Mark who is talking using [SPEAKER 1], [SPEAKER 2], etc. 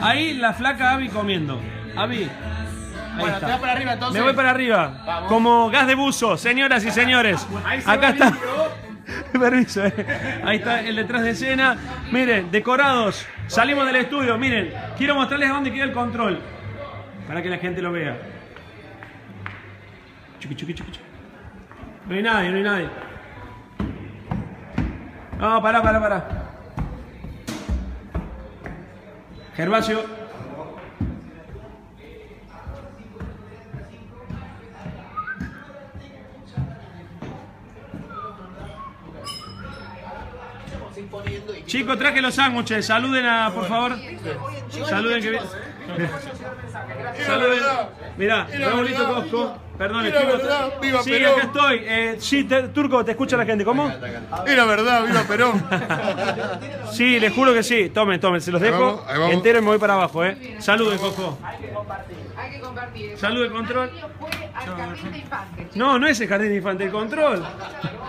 [SPEAKER 1] Ahí la flaca Abby comiendo. Abby.
[SPEAKER 2] Bueno, te vas para arriba entonces.
[SPEAKER 1] Me voy para arriba. Vamos. Como gas de buzo, señoras y señores. Acá está. Permiso, Ahí está el detrás de escena. Miren, decorados. Salimos del estudio. Miren, quiero mostrarles a dónde queda el control. Para que la gente lo vea. Chuqui, chuqui, chuqui, chuqui. No hay nadie, no hay nadie. No, pará. Gervasio. Chicos, traje los sándwiches. Saluden por favor. Saluden que saluden. Mirá, Raulito Cosco. Perdón, chicos. Sí, acá estoy. Sí, Turco, te escucha la gente. ¿Cómo?
[SPEAKER 3] Era verdad, viva Perón.
[SPEAKER 1] Sí, les juro que sí. Tomen, se los dejo entero y me voy para abajo, Saluden, Cosco.
[SPEAKER 4] Hay que compartir.
[SPEAKER 1] Salud de control. No, no es el jardín de infantes, el control.